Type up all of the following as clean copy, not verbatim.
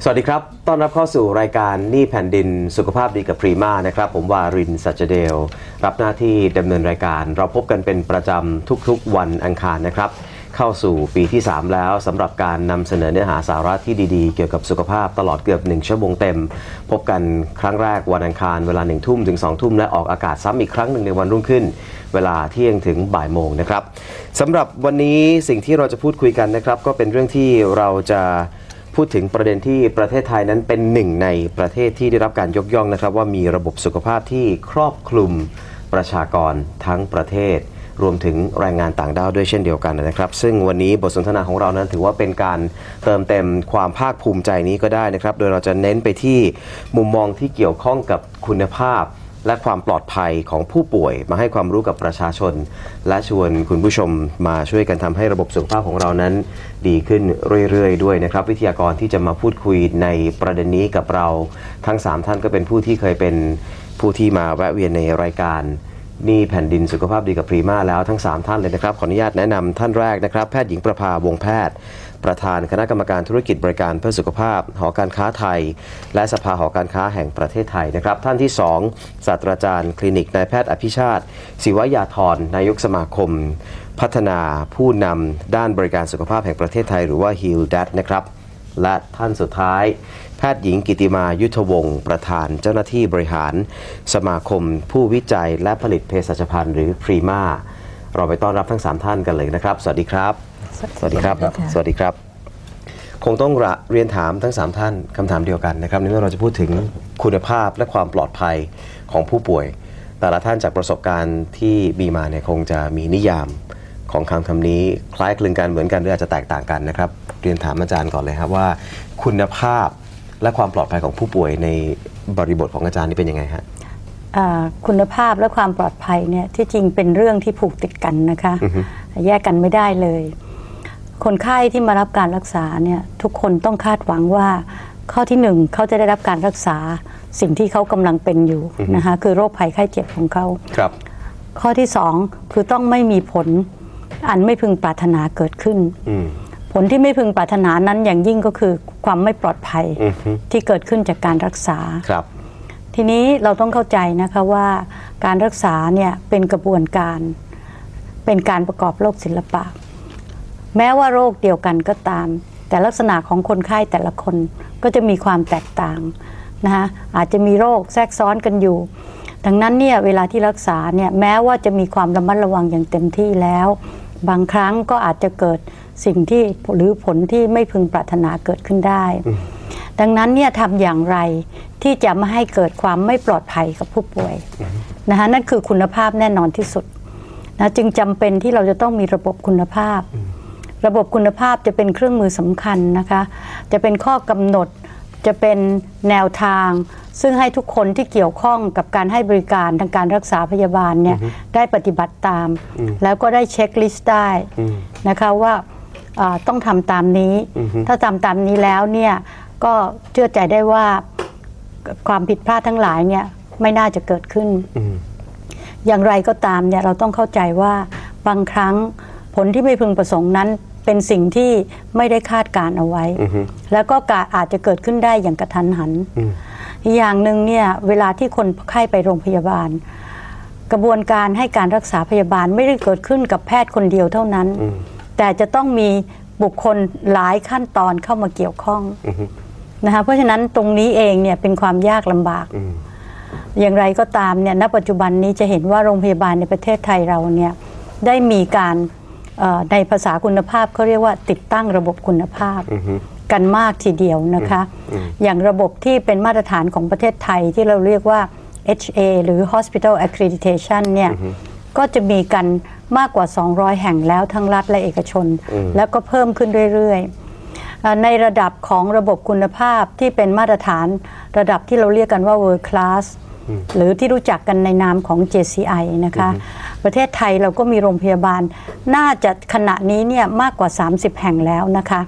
สวัสดีครับต้อนรับเข้าสู่รายการหนี้แผ่นดินสุขภาพดีกับพรีมานะครับผมวารินทร์ สัจเดลรับหน้าที่ดำเนินรายการเราพบกันเป็นประจำทุกๆวันอังคารนะครับเข้าสู่ปีที่3แล้วสำหรับการนำเสนอเนื้อหาสาระที่ดีๆเกี่ยวกับสุขภาพตลอดเกือบ1 ชั่วโมงเต็มพบกันครั้งแรกวันอังคารเวลา1 ทุ่มถึง2 ทุ่มและออกอากาศซ้ำอีกครั้งหนึ่งในวันรุ่งขึ้นเวลาเที่ยงถึงบ่ายโมงนะครับสำหรับวันนี้สิ่งที่เราจะพูดคุยกันนะครับก็เป็นเรื่องที่เราจะพูดถึงประเด็นที่ประเทศไทยนั้นเป็นหนึ่งในประเทศที่ได้รับการยกย่องนะครับว่ามีระบบสุขภาพที่ครอบคลุมประชากรทั้งประเทศรวมถึงแรงงานต่างด้าวด้วยเช่นเดียวกันนะครับซึ่งวันนี้บทสนทนาของเรานั้นถือว่าเป็นการเติมเต็มความภาคภูมิใจนี้ก็ได้นะครับโดยเราจะเน้นไปที่มุมมองที่เกี่ยวข้องกับคุณภาพและความปลอดภัยของผู้ป่วยมาให้ความรู้กับประชาชนและชวนคุณผู้ชมมาช่วยกันทำให้ระบบสุขภาพของเรานั้นดีขึ้นเรื่อยๆด้วยนะครับวิทยากรที่จะมาพูดคุยในประเด็นนี้กับเราทั้ง3ท่านก็เป็นผู้ที่เคยเป็นผู้ที่มาแวะเวียนในรายการนี่แผ่นดินสุขภาพดีกับพรีมาแล้วทั้ง3ท่านเลยนะครับขออนุญาตแนะนำท่านแรกนะครับแพทย์หญิงประภาวงศ์แพทย์ประธานคณะกรรมการธุรกิจบริการเพื่อสุขภาพหอการค้าไทยและสภาหอการค้าแห่งประเทศไทยนะครับท่านที่2ศาสตราจารย์คลินิกนายแพทย์อภิชาติศิวยาธรนายกสมาคมพัฒนาผู้นำด้านบริการสุขภาพแห่งประเทศไทยหรือว่า HealThat นะครับและท่านสุดท้ายแพทย์หญิงกิติมายุทธวงศ์ประธานเจ้าหน้าที่บริหารสมาคมผู้วิจัยและผลิตเภสัชภัณฑ์หรือพรีมาเราไปต้อนรับทั้ง3ท่านกันเลยนะครับสวัสดีครับสวัสดีครับสวัสดีครับคงต้องเรียนถามทั้ง3ท่านคำถามเดียวกันนะครับในเมื่อเราจะพูดถึงคุณภาพและความปลอดภัยของผู้ป่วยแต่ละท่านจากประสบการณ์ที่มีมาเนี่ยคงจะมีนิยามของคำนี้คล้ายคลึงกันเหมือนกันหรืออาจจะแตกต่างกันนะครับเรียนถามอาจารย์ก่อนเลยครับว่าคุณภาพและความปลอดภัยของผู้ป่วยในบริบทของอาจารย์นี่เป็นยังไงฮะคุณภาพและความปลอดภัยเนี่ยที่จริงเป็นเรื่องที่ผูกติดกันนะคะแยกกันไม่ได้เลยคนไข้ที่มารับการรักษาเนี่ยทุกคนต้องคาดหวังว่าข้อที่1เขาจะได้รับการรักษาสิ่งที่เขากำลังเป็นอยู่นะคะคือโรคภัยไข้เจ็บของเขาครับข้อที่2คือต้องไม่มีผลอันไม่พึงปรารถนาเกิดขึ้นผลที่ไม่พึงปรารถนานั้นอย่างยิ่งก็คือความไม่ปลอดภัยที่เกิดขึ้นจากการรักษาครับทีนี้เราต้องเข้าใจนะคะว่าการรักษาเนี่ยเป็นกระบวนการเป็นการประกอบโรคศิลปะแม้ว่าโรคเดียวกันก็ตามแต่ลักษณะของคนไข้แต่ละคนก็จะมีความแตกต่างนะคะอาจจะมีโรคแทรกซ้อนกันอยู่ดังนั้นเนี่ยเวลาที่รักษาเนี่ยแม้ว่าจะมีความระมัดระวังอย่างเต็มที่แล้วบางครั้งก็อาจจะเกิดสิ่งที่หรือผลที่ไม่พึงปรารถนาเกิดขึ้นได้ดังนั้นเนี่ยทำอย่างไรที่จะไม่ให้เกิดความไม่ปลอดภัยกับผู้ป่วยนะคะนั่นคือคุณภาพแน่นอนที่สุดนะจึงจำเป็นที่เราจะต้องมีระบบคุณภาพระบบคุณภาพจะเป็นเครื่องมือสำคัญนะคะจะเป็นข้อกำหนดจะเป็นแนวทางซึ่งให้ทุกคนที่เกี่ยวข้องกับการให้บริการทางการรักษาพยาบาลเนี่ยได้ปฏิบัติตามแล้วก็ได้เช็คลิสต์ได้นะคะว่าต้องทำตามนี้ถ้าทำตามนี้แล้วเนี่ยก็เชื่อใจได้ว่าความผิดพลาดทั้งหลายเนี่ยไม่น่าจะเกิดขึ้นอย่างไรก็ตามเนี่ยเราต้องเข้าใจว่าบางครั้งผลที่ไม่พึงประสงค์นั้นเป็นสิ่งที่ไม่ได้คาดการเอาไว้แล้วก็อาจจะเกิดขึ้นได้อย่างกระทันหันอีกอย่างหนึ่งเนี่ยเวลาที่คนไข้ไปโรงพยาบาลกระบวนการให้การรักษาพยาบาลไม่ได้เกิดขึ้นกับแพทย์คนเดียวเท่านั้นแต่จะต้องมีบุคคลหลายขั้นตอนเข้ามาเกี่ยวข้องนะคะเพราะฉะนั้นตรงนี้เองเนี่ยเป็นความยากลำบากอย่างไรก็ตามเนี่ยณปัจจุบันนี้จะเห็นว่าโรงพยาบาลในประเทศไทยเราเนี่ยได้มีการในภาษาคุณภาพเขาเรียกว่าติดตั้งระบบคุณภาพกันมากทีเดียวนะคะอย่างระบบที่เป็นมาตรฐานของประเทศไทยที่เราเรียกว่า HA หรือ Hospital Accreditation เนี่ยก็จะมีกันมากกว่า200แห่งแล้วทั้งรัฐและเอกชนแล้วก็เพิ่มขึ้นเรื่อยๆในระดับของระบบคุณภาพที่เป็นมาตรฐานระดับที่เราเรียกกันว่า World Class หรือที่รู้จักกันในนามของ JCI นะคะประเทศไทยเราก็มีโรงพยาบาลน่าจะขณะนี้เนี่ยมากกว่า30แห่งแล้วนะคะ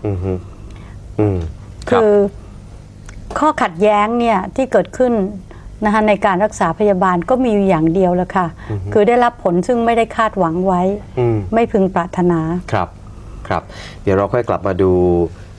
คือข้อขัดแย้งเนี่ยที่เกิดขึ้นนะคะในการรักษาพยาบาลก็มีอย่างเดียวแล้วค่ะคือได้รับผลซึ่งไม่ได้คาดหวังไว้ไม่พึงปรารถนาครับเดี๋ยวเราค่อยกลับมาดู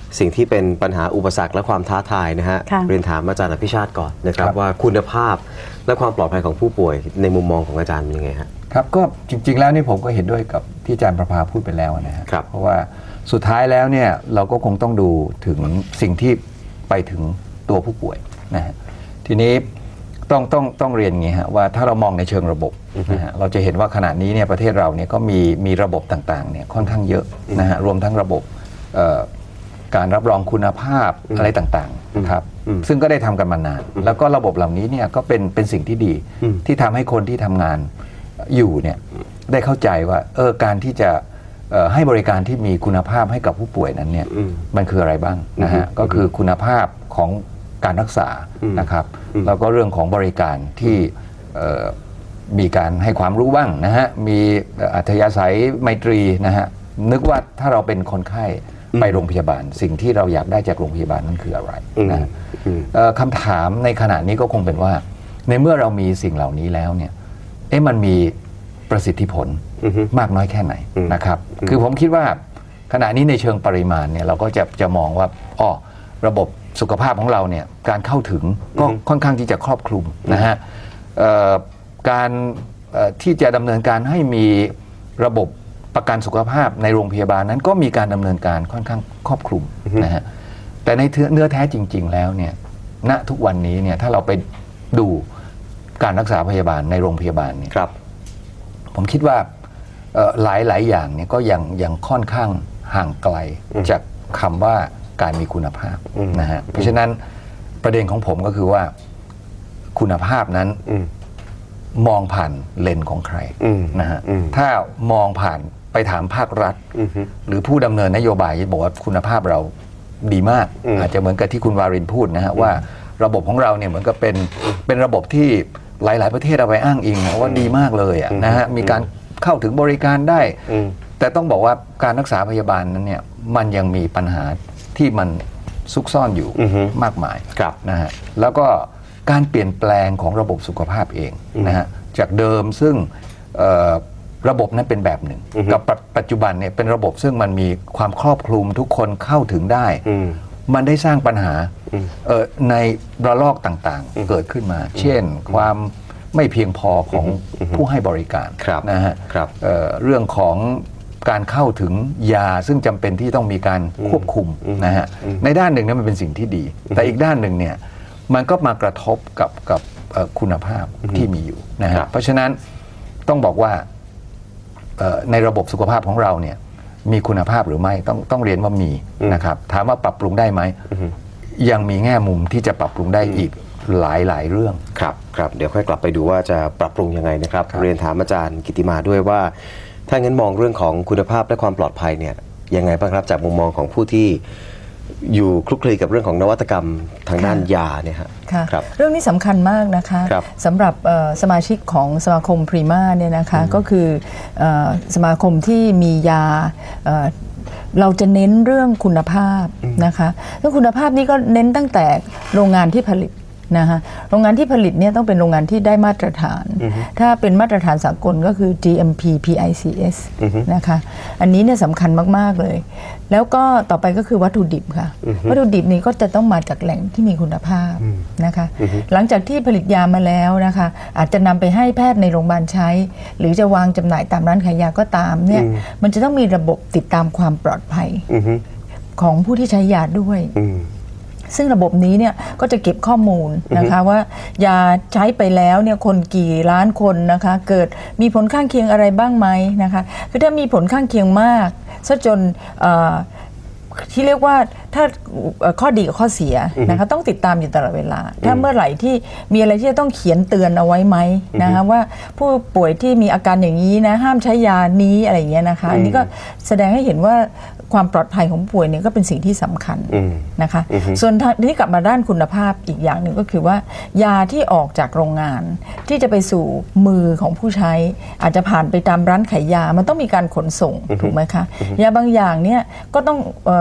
สิ่งที่เป็นปัญหาอุปสรรคและความท้าทายนะฮะเรียนถามอาจารย์อภิชาติก่อนนะครับว่าคุณภาพและความปลอดภัยของผู้ป่วยในมุมมองของอาจารย์เป็นยังไงฮะครับก็จริงๆแล้วนี่ผมก็เห็นด้วยกับที่อาจารย์ประภาพูดไปแล้วนะครับเพราะว่าสุดท้ายแล้วเนี่ยเราก็คงต้องดูถึงสิ่งที่ไปถึงตัวผู้ป่วยนะฮะทีนี้ต้องเรียนอย่างนี้ฮะว่าถ้าเรามองในเชิงระบบนะฮะเราจะเห็นว่าขณะนี้เนี่ยประเทศเราเนี่ยก็มีระบบต่างๆเนี่ยค่อนข้างเยอะนะฮะรวมทั้งระบบการรับรองคุณภาพอะไรต่างๆครับซึ่งก็ได้ทำกันมานานแล้วก็ระบบเหล่านี้เนี่ยก็เป็นสิ่งที่ดีที่ทำให้คนที่ทำงานอยู่เนี่ยได้เข้าใจว่าการที่จะให้บริการที่มีคุณภาพให้กับผู้ป่วยนั้นเนี่ยมันคืออะไรบ้างนะฮะก็คือคุณภาพของการรักษานะครับแล้วก็เรื่องของบริการที่มีการให้ความรู้บ้างนะฮะมีอัธยาศัยไมตรีนะฮะนึกว่าถ้าเราเป็นคนไข้ไปโรงพยาบาลสิ่งที่เราอยากได้จากโรงพยาบาลนั้นคืออะไรนะคำถามในขณะนี้ก็คงเป็นว่าในเมื่อเรามีสิ่งเหล่านี้แล้วเนี่ยมันมีประสิทธิผลมากน้อยแค่ไหนนะครับคือผมคิดว่าขณะนี้ในเชิงปริมาณเนี่ยเราก็จะมองว่าระบบสุขภาพของเราเนี่ยการเข้าถึงก็ค่อนข้างที่จะครอบคลุมนะฮะการที่จะดำเนินการให้มีระบบประกันสุขภาพในโรงพยาบาลนั้นก็มีการดำเนินการค่อนข้างครอบคลุมนะฮะแต่ในเนื้อแท้จริงๆแล้วเนี่ยณทุกวันนี้เนี่ยถ้าเราไปดูการรักษาพยาบาลในโรงพยาบาลเนี่ยผมคิดว่าหลายอย่างเนี่ยก็ยังค่อนข้างห่างไกลจากคำว่าการมีคุณภาพนะฮะเพราะฉะนั้นประเด็นของผมก็คือว่าคุณภาพนั้นมองผ่านเลนส์ของใครนะฮะถ้ามองผ่านไปถามภาครัฐหรือผู้ดำเนินนโยบายบอกว่าคุณภาพเราดีมากอาจจะเหมือนกับที่คุณวารินพูดนะฮะว่าระบบของเราเนี่ยเหมือนกับเป็นระบบที่หลายๆประเทศเอาไปอ้างอิงว่าดีมากเลยนะฮะมีการเข้าถึงบริการได้แต่ต้องบอกว่าการรักษาพยาบาลนั้นเนี่ยมันยังมีปัญหาที่มันซุกซ่อนอยู่มากมายนะฮะแล้วก็การเปลี่ยนแปลงของระบบสุขภาพเองนะฮะจากเดิมซึ่งระบบนั้นเป็นแบบหนึ่งกับปัจจุบันเนี่ยเป็นระบบซึ่งมันมีความครอบคลุมทุกคนเข้าถึงได้มันได้สร้างปัญหาในระลอกต่างๆเกิดขึ้นมาเช่นความไม่เพียงพอของผู้ให้บริการนะฮะเรื่องของการเข้าถึงยาซึ่งจำเป็นที่ต้องมีการควบคุมนะฮะในด้านหนึ่งนั้นมันเป็นสิ่งที่ดีแต่อีกด้านหนึ่งเนี่ยมันก็มากระทบกับคุณภาพที่มีอยู่นะฮะเพราะฉะนั้นต้องบอกว่าในระบบสุขภาพของเราเนี่ยมีคุณภาพหรือไม่ต้องเรียนว่ามีนะครับถามว่าปรับปรุงได้ไหมยังมีแง่มุมที่จะปรับปรุงได้อีกหลายเรื่องครับเดี๋ยวค่อยกลับไปดูว่าจะปรับปรุงยังไงนะครับเรียนถามอาจารย์กิติมาด้วยว่าถ้างั้นมองเรื่องของคุณภาพและความปลอดภัยเนี่ยยังไงบ้างครับจากมุมมองของผู้ที่อยู่คลุกคลีกับเรื่องของนวัตกรรมทางด้านยาเนี่ยครับเรื่องนี้สำคัญมากนะคะสำหรับสมาชิกของสมาคมพรีมาเนี่ยนะคะก็คือสมาคมที่มียาเราจะเน้นเรื่องคุณภาพนะคะเรื่องคุณภาพนี้ก็เน้นตั้งแต่โรงงานที่ผลิตนะคะโรงงานที่ผลิตเนี่ยต้องเป็นโรงงานที่ได้มาตรฐานถ้าเป็นมาตรฐานสากลก็คือ GMP PICS นะคะอันนี้เนี่ยสำคัญมากๆเลยแล้วก็ต่อไปก็คือวัตถุดิบค่ะวัตถุดิบนี้ก็จะต้องมาจากแหล่งที่มีคุณภาพนะคะหลังจากที่ผลิตยามาแล้วนะคะอาจจะนำไปให้แพทย์ในโรงพยาบาลใช้หรือจะวางจำหน่ายตามร้านขายยาก็ตามเนี่ยมันจะต้องมีระบบติดตามความปลอดภัยของผู้ที่ใช้ยาด้วยซึ่งระบบนี้เนี่ยก็จะเก็บข้อมูลนะคะว่ายาใช้ไปแล้วเนี่ยคนกี่ล้านคนนะคะเกิดมีผลข้างเคียงอะไรบ้างไหมนะคะคือถ้ามีผลข้างเคียงมากซะจนที่เรียกว่าถ้าข้อดีกับข้อเสียนะคะต้องติดตามอยู่ตลอดเวลาถ้าเมื่อไหร่ที่มีอะไรที่จะต้องเขียนเตือนเอาไว้ไหมนะคะว่าผู้ป่วยที่มีอาการอย่างนี้นะห้ามใช้ยานี้อะไรอย่างเงี้ยนะคะอันนี้ก็แสดงให้เห็นว่าความปลอดภัยของผู้ป่วยเนี่ยก็เป็นสิ่งที่สำคัญนะคะส่วนที่กลับมาด้านคุณภาพอีกอย่างหนึ่งก็คือว่ายาที่ออกจากโรงงานที่จะไปสู่มือของผู้ใช้อาจจะผ่านไปตามร้านขายยามันต้องมีการขนส่งถูกไหมคะยาบางอย่างเนี่ยก็ต้อง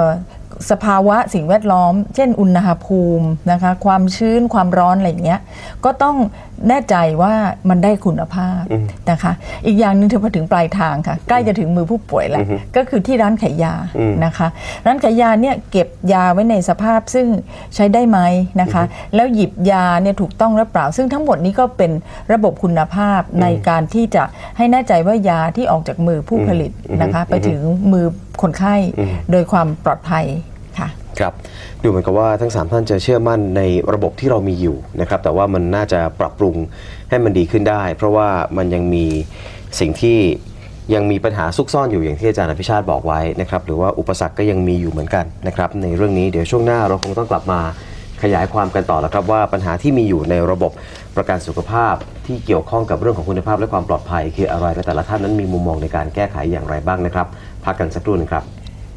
สภาวะสิ่งแวดล้อมเช่นอุณหภูมินะคะความชื้นความร้อนอะไรอย่างเงี้ยก็ต้องแน่ใจว่ามันได้คุณภาพนะคะอีกอย่างหนึ่งพอถึงปลายทางค่ะใกล้จะถึงมือผู้ป่วยแล้วก็คือที่ร้านขายยานะคะร้านขายยาเนี่ยเก็บยาไว้ในสภาพซึ่งใช้ได้ไหมนะคะแล้วหยิบยาเนี่ยถูกต้องหรือเปล่าซึ่งทั้งหมดนี้ก็เป็นระบบคุณภาพในการที่จะให้แน่ใจว่ายาที่ออกจากมือผู้ผลิตนะคะไปถึงมือคนไข้โดยความปลอดภัยค่ะครับดูเหมือนกับว่าทั้ง3ท่านจะเชื่อมั่นในระบบที่เรามีอยู่นะครับแต่ว่ามันน่าจะปรับปรุงให้มันดีขึ้นได้เพราะว่ามันยังมีสิ่งที่ยังมีปัญหาซุกซ่อนอยู่อย่างที่อาจารย์อภิชาติบอกไว้นะครับหรือว่าอุปสรรคก็ยังมีอยู่เหมือนกันนะครับในเรื่องนี้เดี๋ยวช่วงหน้าเราคงต้องกลับมาขยายความกันต่อแล้วครับว่าปัญหาที่มีอยู่ในระบบประกันสุขภาพที่เกี่ยวข้องกับเรื่องของคุณภาพและความปลอดภัยคืออะไรและแต่ละท่านนั้นมีมุมมองในการแก้ไขอย่างไรบ้างนะครับพักกันสักครู่นึงครับ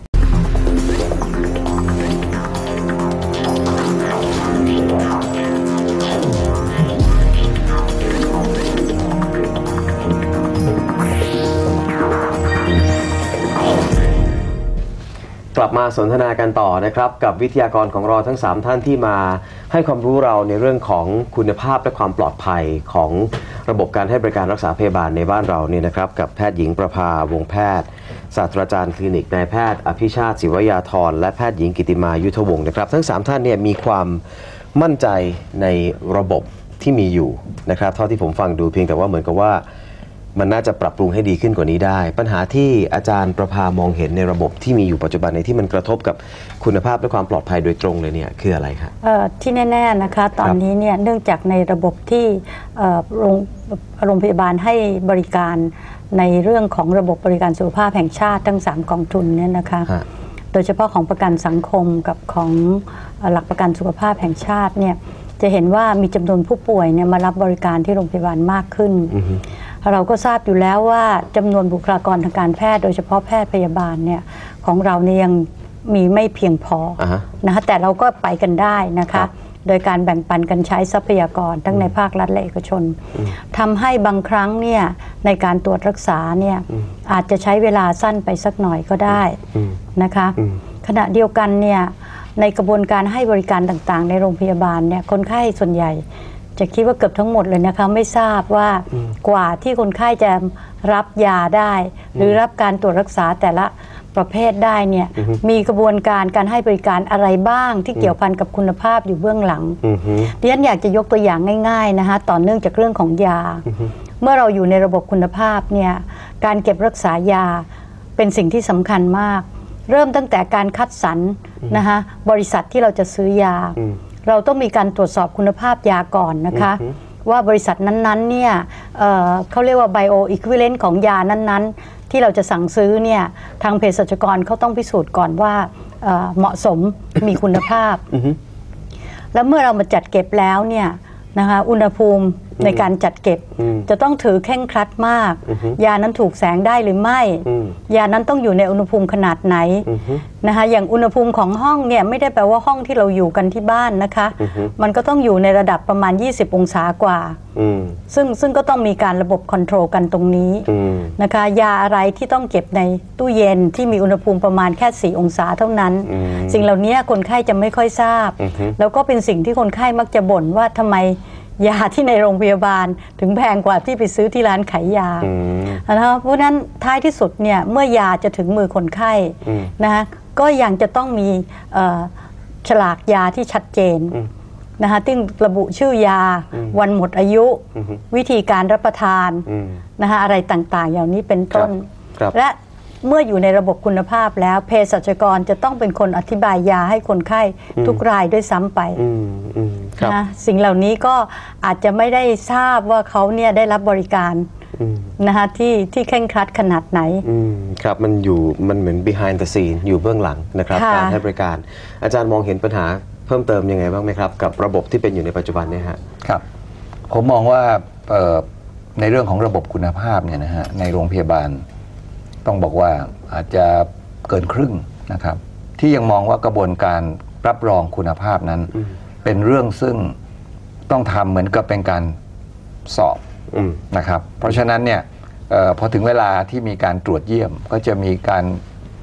กลับมาสนทนากันต่อนะครับกับวิทยากรของเราทั้ง3ท่านที่มาให้ความรู้เราในเรื่องของคุณภาพและความปลอดภัยของระบบการให้บริการรักษาพยาบาลในบ้านเราเนี่ยนะครับกับแพทย์หญิงประภาวงศ์แพทย์ศาสตราจารย์คลินิกนายแพทย์อภิชาติศิวยาธรและแพทย์หญิงกิติมายุทธวงศ์นะครับทั้ง3ท่านเนี่ยมีความมั่นใจในระบบที่มีอยู่นะครับเท่าที่ผมฟังดูเพียงแต่ว่าเหมือนกับว่ามันน่าจะปรับปรุงให้ดีขึ้นกว่านี้ได้ปัญหาที่อาจารย์ประภามองเห็นในระบบที่มีอยู่ปัจจุบันในที่มันกระทบกับคุณภาพและความปลอดภัยโดยตรงเลยเนี่ยคืออะไรครับที่แน่ๆนะคะตอนนี้เนี่ยเนื่องจากในระบบที่โรงพยาบาลให้บริการในเรื่องของระบบบริการสุขภาพแห่งชาติทั้ง3กองทุนเนี่ยนะคะโดยเฉพาะของประกันสังคมกับของหลักประกันสุขภาพแห่งชาติเนี่ยจะเห็นว่ามีจำนวนผู้ป่วยเนี่ยมารับบริการที่โรงพยาบาลมากขึ้นเราก็ทราบอยู่แล้วว่าจำนวนบุคลากรทางการแพทย์โดยเฉพาะแพทย์พยาบาลเนี่ยของเราเนี่ยยังมีไม่เพียงพอนะคะแต่เราก็ไปกันได้นะคะโดยการแบ่งปันกันใช้ทรัพยากรทั้งในภาครัฐและเอกชนทำให้บางครั้งเนี่ยในการตรวจรักษาเนี่ยอาจจะใช้เวลาสั้นไปสักหน่อยก็ได้นะคะขณะเดียวกันเนี่ยในกระบวนการให้บริการต่างๆในโรงพยาบาลเนี่ยคนไข้ส่วนใหญ่จะคิดว่าเกือบทั้งหมดเลยนะคะไม่ทราบว่ากว่าที่คนไข้จะรับยาได้หรือรับการตรวจรักษาแต่ละประเภทได้เนี่ยมีกระบวนการการให้บริการอะไรบ้างที่เกี่ยวพันกับคุณภาพอยู่เบื้องหลังดิฉันอยากจะยกตัวอย่างง่ายๆนะคะต่อเนื่องจากเรื่องของยาเมื่อเราอยู่ในระบบคุณภาพเนี่ยการเก็บรักษายาเป็นสิ่งที่สำคัญมากเริ่มตั้งแต่การคัดสรรนะคะบริษัทที่เราจะซื้อยาเราต้องมีการตรวจสอบคุณภาพยาก่อนนะคะว่าบริษัทนั้นๆเนี่ยเขาเรียกว่า bio equivalent ของยานั้นๆที่เราจะสั่งซื้อเนี่ยทางเภสัชกรเขาต้องพิสูจน์ก่อนว่าเหมาะสมมีคุณภาพแล้วเมื่อเรามาจัดเก็บแล้วเนี่ยนะคะอุณหภูมิในการจัดเก็บจะต้องถือเคร่งครัดมากยานั้นถูกแสงได้หรือไม่ยานั้นต้องอยู่ในอุณหภูมิขนาดไหนนะคะอย่างอุณหภูมิของห้องเนี่ยไม่ได้แปลว่าห้องที่เราอยู่กันที่บ้านนะคะมันก็ต้องอยู่ในระดับประมาณ20องศากว่าซึ่งก็ต้องมีการระบบคอนโทรลกันตรงนี้นะคะยาอะไรที่ต้องเก็บในตู้เย็นที่มีอุณหภูมิประมาณแค่4องศาเท่านั้นสิ่งเหล่านี้คนไข้จะไม่ค่อยทราบแล้วก็เป็นสิ่งที่คนไข้มักจะบ่นว่าทำไมยาที่ในโรงพยาบาลถึงแพงกว่าที่ไปซื้อที่ร้านขายยานะคะเพราะฉะนั้นท้ายที่สุดเนี่ยเมื่อยาจะถึงมือคนไข้นะคะก็ยังจะต้องมีฉลากยาที่ชัดเจนนะคะที่ระบุชื่อยาวันหมดอายุวิธีการรับประทานนะคะอะไรต่างๆอย่างนี้เป็นต้นและเมื่ออยู่ในระบบคุณภาพแล้วเภสัชกรจะต้องเป็นคนอธิบายยาให้คนไข้ทุกรายด้วยซ้ำไปนะสิ่งเหล่านี้ก็อาจจะไม่ได้ทราบว่าเขาเนี่ยได้รับบริการนะคะที่เคร่งครัดขนาดไหนครับมันเหมือน behind the scene อยู่เบื้องหลังนะครับการให้บริการอาจารย์มองเห็นปัญหาเพิ่มเติมยังไงบ้างไหมครับกับระบบที่เป็นอยู่ในปัจจุบันเนี่ยฮะครับผมมองว่าในเรื่องของระบบคุณภาพเนี่ยนะฮะในโรงพยาบาลต้องบอกว่าอาจจะเกินครึ่งนะครับที่ยังมองว่ากระบวนการรับรองคุณภาพนั้นเป็นเรื่องซึ่งต้องทำเหมือนกับเป็นการสอบนะครับเพราะฉะนั้นเนี่ยพอถึงเวลาที่มีการตรวจเยี่ยมก็จะมีการ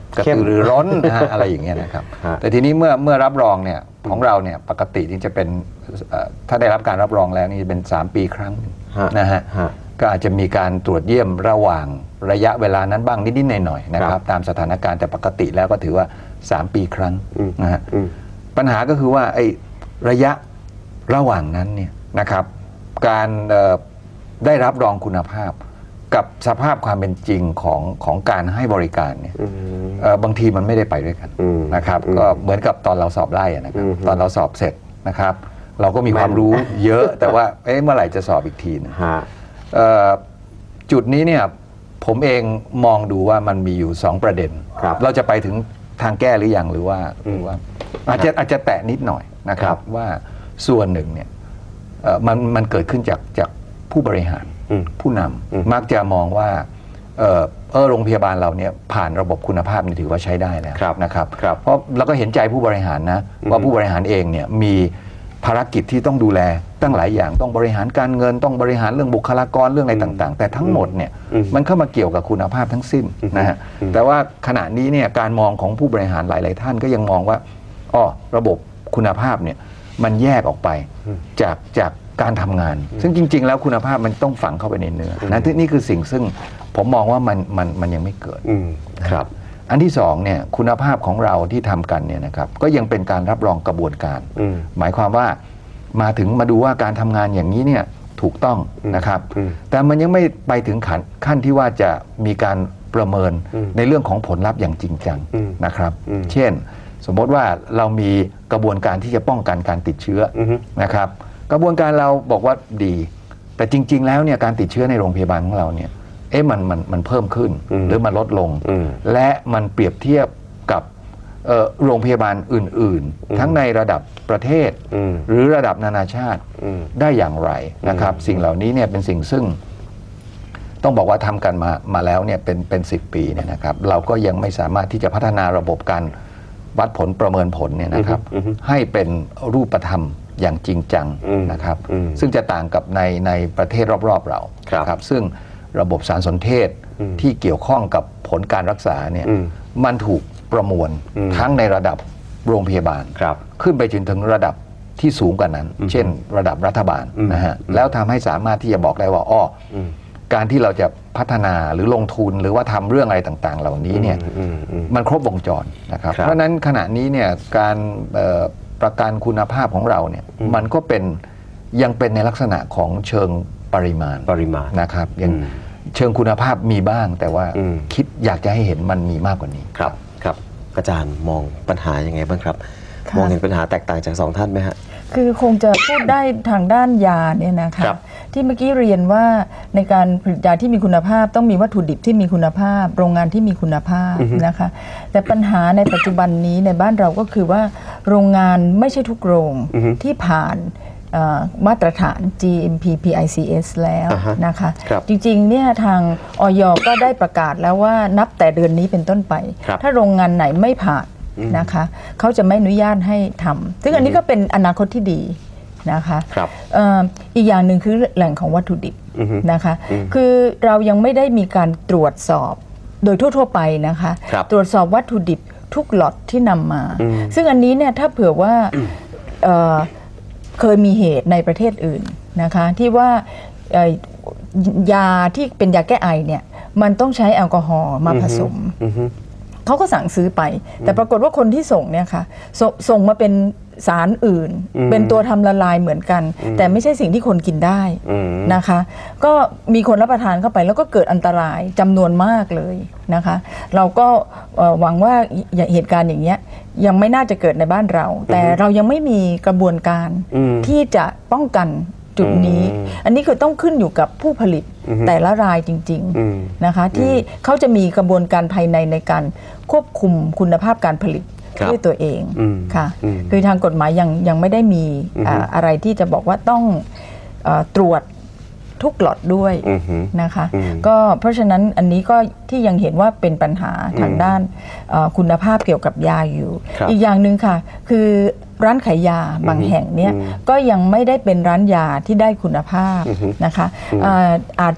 กระตือรือร้นนะฮะอะไรอย่างเงี้ยนะครับแต่ทีนี้เมื่อรับรองเนี่ยของเราเนี่ยปกติที่จะเป็นถ้าได้รับการรับรองแล้วนี่เป็น3 ปีครั้งนะฮะก็อาจจะมีการตรวจเยี่ยมระหว่างระยะเวลานั้นบ้างนิดๆหน่อยๆนะครับตามสถานการณ์แต่ปกติแล้วก็ถือว่า3 ปีครั้งนะฮะปัญหาก็คือว่าไอ้ระยะระหว่างนั้นเนี่ยนะครับการได้รับรองคุณภาพกับสภาพความเป็นจริงของการให้บริการเนี่ยบางทีมันไม่ได้ไปด้วยกันนะครับก็เหมือนกับตอนเราสอบไล่นะครับตอนเราสอบเสร็จนะครับเราก็มีความรู้เยอะแต่ว่าเมื่อไหร่จะสอบอีกทีนึงจุดนี้เนี่ยผมเองมองดูว่ามันมีอยู่2 ประเด็นเราจะไปถึงทางแก้หรือยังหรือว่าอาจจะแตะนิดหน่อยนะครับว่าส่วนหนึ่งเนี่ยมันเกิดขึ้นจากผู้บริหารผู้นำมักจะมองว่าโรงพยาบาลเราเนี่ยผ่านระบบคุณภาพนี่ถือว่าใช้ได้แล้วนะครับเพราะเราก็เห็นใจผู้บริหารนะว่าผู้บริหารเองเนี่ยมีภารกิจที่ต้องดูแลตั้งหลายอย่างต้องบริหารการเงินต้องบริหารเรื่องบุคลากรเรื่องอะไรต่างๆแต่ทั้งหมดเนี่ยมันเข้ามาเกี่ยวกับคุณภาพทั้งสิ้นนะฮะแต่ว่าขณะนี้เนี่ยการมองของผู้บริหารหลายๆท่านก็ยังมองว่าระบบคุณภาพเนี่ยมันแยกออกไปจากการทำงานซึ่งจริงๆแล้วคุณภาพมันต้องฝังเข้าไปในเนื้อนะนี่คือสิ่งซึ่งผมมองว่ามันยังไม่เกิดครับอันที่2เนี่ยคุณภาพของเราที่ทำกันเนี่ยนะครับก็ยังเป็นการรับรองกระบวนการหมายความว่ามาดูว่าการทำงานอย่างนี้เนี่ยถูกต้องนะครับแต่มันยังไม่ไปถึงขั้นที่ว่าจะมีการประเมินในเรื่องของผลลัพธ์อย่างจริงจังนะครับเช่นสมมติว่าเรามีกระบวนการที่จะป้องกันการติดเชื้อนะครับกระบวนการเราบอกว่าดีแต่จริงๆแล้วเนี่ยการติดเชื้อในโรงพยาบาลของเราเนี่ยมันเพิ่มขึ้นหรือมันลดลงและมันเปรียบเทียบกับโรงพยาบาลอื่นๆทั้งในระดับประเทศหรือระดับนานาชาติได้อย่างไรนะครับสิ่งเหล่านี้เนี่ยเป็นสิ่งซึ่งต้องบอกว่าทำกันมาแล้วเนี่ยเป็น10 ปีเนี่ยนะครับเราก็ยังไม่สามารถที่จะพัฒนาระบบการวัดผลประเมินผลเนี่ยนะครับให้เป็นรูปธรรมอย่างจริงจังนะครับซึ่งจะต่างกับในประเทศรอบๆเราครับซึ่งระบบสารสนเทศที่เกี่ยวข้องกับผลการรักษาเนี่ยมันถูกประมวลทั้งในระดับโรงพยาบาลขึ้นไปจนถึงระดับที่สูงกว่านั้นเช่นระดับรัฐบาลนะฮะแล้วทำให้สามารถที่จะบอกได้ว่าการที่เราจะพัฒนาหรือลงทุนหรือว่าทำเรื่องอะไรต่างๆเหล่านี้เนี่ยมันครบวงจรนะครับเพราะฉะนั้นขณะนี้เนี่ยการประกันคุณภาพของเราเนี่ยมันก็ยังเป็นในลักษณะของเชิงปริมาณนะครับยังเชิงคุณภาพมีบ้างแต่ว่าคิดอยากจะให้เห็นมันมีมากกว่านี้ครับอาจารย์มองปัญหายังไงบ้างครับมองเห็นปัญหาแตกต่างจาก2 ท่านไหมฮะคือคงจะพูดได้ทางด้านยาเนี่ยนะคะที่เมื่อกี้เรียนว่าในการผลิตยาที่มีคุณภาพต้องมีวัตถุดิบที่มีคุณภาพโรงงานที่มีคุณภาพนะคะแต่ปัญหาในปัจจุบันนี้ในบ้านเราก็คือว่าโรงงานไม่ใช่ทุกโรงที่ผ่านมาตรฐาน GMP PICS แล้วนะคะจริงๆเนี่ยทางอย.ก็ได้ประกาศแล้วว่านับแต่เดือนนี้เป็นต้นไปถ้าโรงงานไหนไม่ผ่านนะคะเขาจะไม่อนุญาตให้ทำซึ่งอันนี้ก็เป็นอนาคตที่ดีนะคะอีกอย่างหนึ่งคือแหล่งของวัตถุดิบนะคะคือเรายังไม่ได้มีการตรวจสอบโดยทั่วๆไปนะคะตรวจสอบวัตถุดิบทุกล็อตที่นำมาซึ่งอันนี้เนี่ยถ้าเผื่อว่าเคยมีเหตุในประเทศอื่นนะคะที่ว่ายาที่เป็นยาแก้ไอเนี่ยมันต้องใช้แอลกอฮอล์มาผสมเขาก็สั่งซื้อไปแต่ปรากฏว่าคนที่ส่งเนี่ยค่ะส่งมาเป็นสารอื่นเป็นตัวทำละลายเหมือนกันแต่ไม่ใช่สิ่งที่คนกินได้นะคะก็มีคนรับประทานเข้าไปแล้วก็เกิดอันตรายจำนวนมากเลยนะคะเราก็หวังว่าเหตุการณ์อย่างเงี้ยยังไม่น่าจะเกิดในบ้านเราแต่เรายังไม่มีกระบวนการที่จะป้องกันจุดนี้อันนี้คือต้องขึ้นอยู่กับผู้ผลิตแต่ละรายจริงๆนะคะที่เขาจะมีกระบวนการภายในการควบคุมคุณภาพการผลิตด้วยตัวเองค่ะคือทางกฎหมายยังไม่ได้มีอะไรที่จะบอกว่าต้องตรวจทุกหลอดด้วยนะคะก็เพราะฉะนั้นอันนี้ก็ที่ยังเห็นว่าเป็นปัญหาทางด้านคุณภาพเกี่ยวกับยาอยู่อีกอย่างหนึ่งค่ะคือร้านขายยาบางแห่งเนี่ยก็ยังไม่ได้เป็นร้านยาที่ได้คุณภาพนะคะอาจจะ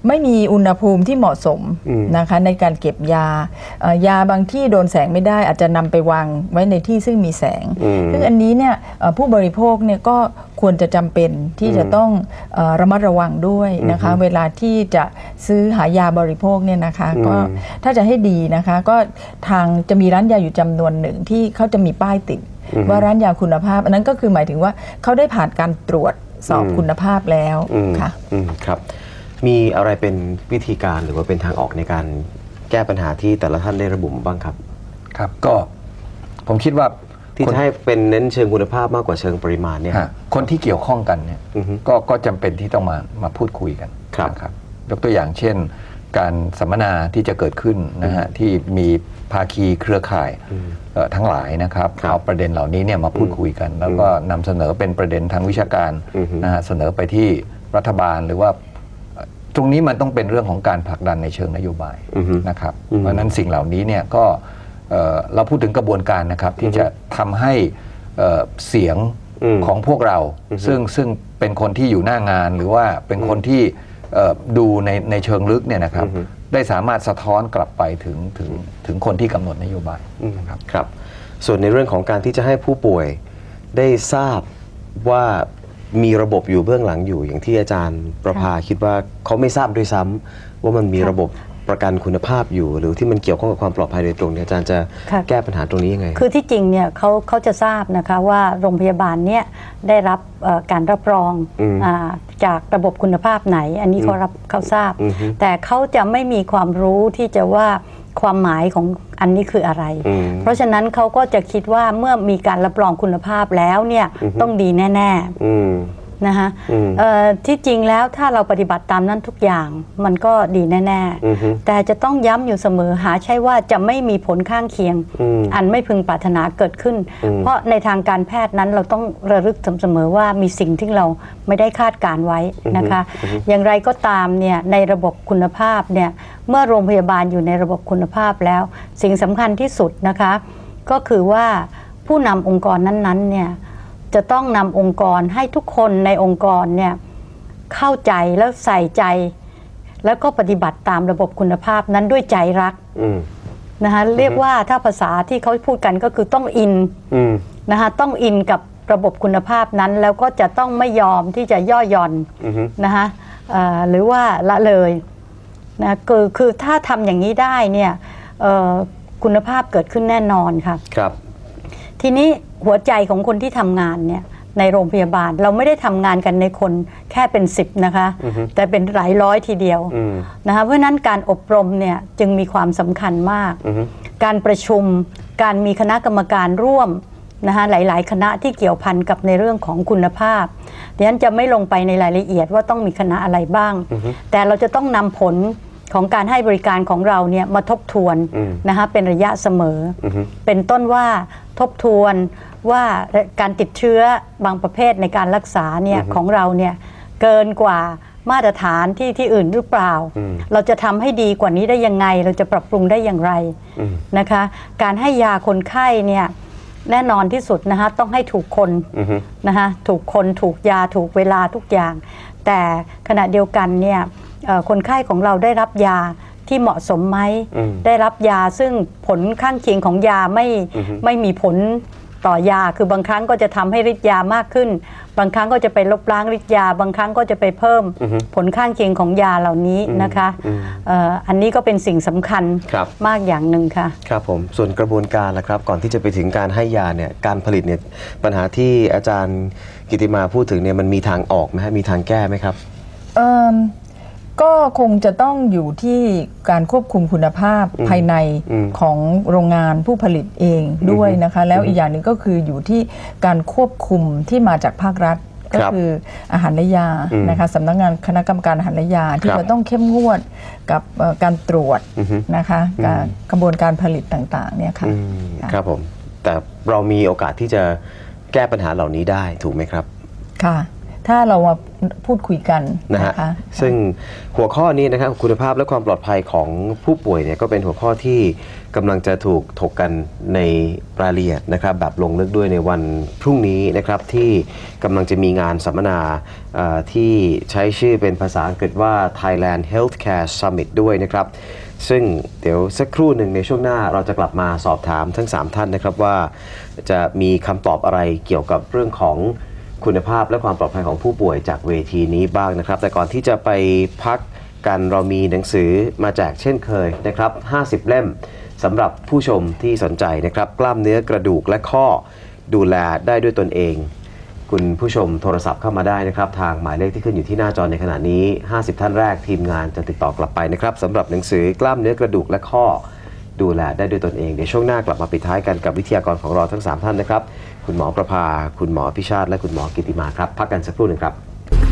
ไม่มีอุณหภูมิที่เหมาะสมนะคะในการเก็บยาบางที่โดนแสงไม่ได้อาจจะนำไปวางไว้ในที่ซึ่งมีแสงซึ่งอันนี้เนี่ยผู้บริโภคเนี่ยก็ควรจะจำเป็นที่จะต้องระมัดระวังด้วยนะคะเวลาที่จะซื้อหายาบริโภคเนี่ยนะคะก็ถ้าจะให้ดีนะคะก็ทางจะมีร้านยาอยู่จำนวนหนึ่งที่เขาจะมีป้ายติดว่าร้านยาคุณภาพอันนั้นก็คือหมายถึงว่าเขาได้ผ่านการตรวจสอบคุณภาพแล้วค่ะครับมีอะไรเป็นวิธีการหรือว่าเป็นทางออกในการแก้ปัญหาที่แต่ละท่านได้ระบุมาบ้างครับครับก็ผมคิดว่าที่จะให้เป็นเน้นเชิงคุณภาพมากกว่าเชิงปริมาณเนี่ยคนที่เกี่ยวข้องกันเนี่ยก็จำเป็นที่ต้องมาพูดคุยกันครับยกตัวอย่างเช่นการสัมมนาที่จะเกิดขึ้นนะฮะที่มีภาคีเครือข่ายทั้งหลายนะครับเอาประเด็นเหล่านี้เนี่ยมาพูดคุยกันแล้วก็นำเสนอเป็นประเด็นทางวิชาการนะฮะเสนอไปที่รัฐบาลหรือว่าตรงนี้มันต้องเป็นเรื่องของการผลักดันในเชิงนโยบายนะครับเพราะนั้นสิ่งเหล่านี้เนี่ยก็เราพูดถึงกระบวนการนะครับที่จะทำให้เสียงของพวกเราซึ่งเป็นคนที่อยู่หน้างานหรือว่าเป็นคนที่ดูในเชิงลึกเนี่ยนะครับได้สามารถสะท้อนกลับไปถึงคนที่กำหนดนโยบายนะครับครับส่วนในเรื่องของการที่จะให้ผู้ป่วยได้ทราบว่ามีระบบอยู่เบื้องหลังอยู่อย่างที่อาจารย์ประภาคิดว่าเขาไม่ทราบด้วยซ้ำว่ามันมีระบบประกันคุณภาพอยู่หรือที่มันเกี่ยวข้องกับความปลอดภัยโดยตรงเนี่ยอาจารย์จะแก้ปัญหาตรงนี้ยังไงคือที่จริงเนี่ยเขาจะทราบนะคะว่าโรงพยาบาลเนี่ยได้รับการรับรองจากระบบคุณภาพไหนอันนี้เขาทราบแต่เขาจะไม่มีความรู้ที่จะว่าความหมายของอันนี้คืออะไรเพราะฉะนั้นเขาก็จะคิดว่าเมื่อมีการรับรองคุณภาพแล้วเนี่ยต้องดีแน่ๆนะคะที่จริงแล้วถ้าเราปฏิบัติตามนั้นทุกอย่างมันก็ดีแน่ๆแต่จะต้องย้ำอยู่เสมอหาใช่ว่าจะไม่มีผลข้างเคียงอันไม่พึงปรารถนาเกิดขึ้นเพราะในทางการแพทย์นั้นเราต้องระลึกเสมอว่ามีสิ่งที่เราไม่ได้คาดการไว้นะคะอย่างไรก็ตามเนี่ยในระบบคุณภาพเนี่ยเมื่อโรงพยาบาลอยู่ในระบบคุณภาพแล้วสิ่งสำคัญที่สุดนะคะก็คือว่าผู้นำองค์กรนั้นๆเนี่ยจะต้องนำองค์กรให้ทุกคนในองค์กรเนี่ยเข้าใจแล้วใส่ใจแล้วก็ปฏิบัติตามระบบคุณภาพนั้นด้วยใจรักนะคะเรียกว่าถ้าภาษาที่เขาพูดกันก็คือต้องอินนะคะต้องอินกับระบบคุณภาพนั้นแล้วก็จะต้องไม่ยอมที่จะย่อหย่อนนะคะหรือว่าละเลยนะคือถ้าทำอย่างนี้ได้เนี่ยคุณภาพเกิดขึ้นแน่นอนค่ะครับทีนี้หัวใจของคนที่ทำงานเนี่ยในโรงพยาบาลเราไม่ได้ทำงานกันในคนแค่เป็น10นะคะแต่เป็นหลายร้อยทีเดียวนะคะเพราะนั้นการอบรมเนี่ยจึงมีความสำคัญมากการประชุมการมีคณะกรรมการร่วมนะคะหลายๆคณะที่เกี่ยวพันกับในเรื่องของคุณภาพดังนั้นจะไม่ลงไปในรายละเอียดว่าต้องมีคณะอะไรบ้างแต่เราจะต้องนำผลของการให้บริการของเราเนี่ยมาทบทวนนะคะเป็นระยะเสมอเป็นต้นว่าทบทวนว่าการติดเชื้อบางประเภทในการรักษาเนี่ยของเราเนี่ยเกินกว่ามาตรฐานที่อื่นหรือเปล่าเราจะทำให้ดีกว่านี้ได้ยังไงเราจะปรับปรุงได้อย่างไรนะคะการให้ยาคนไข้เนี่ยแน่นอนที่สุดนะคะต้องให้ถูกคนนะคะถูกคนถูกยาถูกเวลาทุกอย่างแต่ขณะเดียวกันเนี่ยคนไข้ของเราได้รับยาที่เหมาะสมไหมได้รับยาซึ่งผลข้างเคียงของยาไม่มีผลต่อยาคือบางครั้งก็จะทำให้ฤทธิ์ยามากขึ้นบางครั้งก็จะไปลบล้างฤทธิ์ยาบางครั้งก็จะไปเพิ่มผลข้างเคียงของยาเหล่านี้นะคะอันนี้ก็เป็นสิ่งสำคัญมากอย่างหนึ่งค่ะครับผมส่วนกระบวนการล่ะครับก่อนที่จะไปถึงการให้ยาเนี่ยการผลิตเนี่ยปัญหาที่อาจารย์กิติมาพูดถึงเนี่ยมันมีทางออกไหมฮะมีทางแก้ไหมครับก็คงจะต้องอยู่ที่การควบคุมคุณภาพภายในของโรงงานผู้ผลิตเองด้วยนะคะแล้วอีกอย่างหนึ่งก็คืออยู่ที่การควบคุมที่มาจากภาครัฐก็คืออาหารและยานะคะสำนักงานคณะกรรมการอาหารและยาที่จะต้องเข้มงวดกับการตรวจนะคะกระบวนการผลิตต่างๆเนี่ยค่ะครับผมแต่เรามีโอกาสที่จะแก้ปัญหาเหล่านี้ได้ถูกไหมครับค่ะถ้าเรามาพูดคุยกันนะคะซึ่งหัวข้อนี้นะครับคุณภาพและความปลอดภัยของผู้ป่วยเนี่ยก็เป็นหัวข้อที่กำลังจะถูกถกกันในรายละเอียดนะครับแบบลงลึกด้วยในวันพรุ่งนี้นะครับที่กำลังจะมีงานสัมมนาที่ใช้ชื่อเป็นภาษาอังกฤษว่า Thailand Healthcare Summit ด้วยนะครับซึ่งเดี๋ยวสักครู่หนึ่งในช่วงหน้าเราจะกลับมาสอบถามทั้ง3ท่านนะครับว่าจะมีคำตอบอะไรเกี่ยวกับเรื่องของคุณภาพและความปลอดภัยของผู้ป่วยจากเวทีนี้บ้างนะครับแต่ก่อนที่จะไปพักกันเรามีหนังสือมาแจกเช่นเคยนะครับ50 เล่มสำหรับผู้ชมที่สนใจนะครับกล้ามเนื้อกระดูกและข้อดูแลได้ด้วยตนเองคุณผู้ชมโทรศัพท์เข้ามาได้นะครับทางหมายเลขที่ขึ้นอยู่ที่หน้าจอในขณะนี้50 ท่านแรกทีมงานจะติดต่อกลับไปนะครับสำหรับหนังสือกล้ามเนื้อกระดูกและข้อดูแลได้ด้วยตนเองเดี๋ยวช่วงหน้ากลับมาปิดท้ายกันกับวิทยากรของเราทั้ง3ท่านนะครับคุณหมอประภาคุณหมอพิชาติและคุณหมอกิติมาครับพักกันสักครู่หนึ่งครับ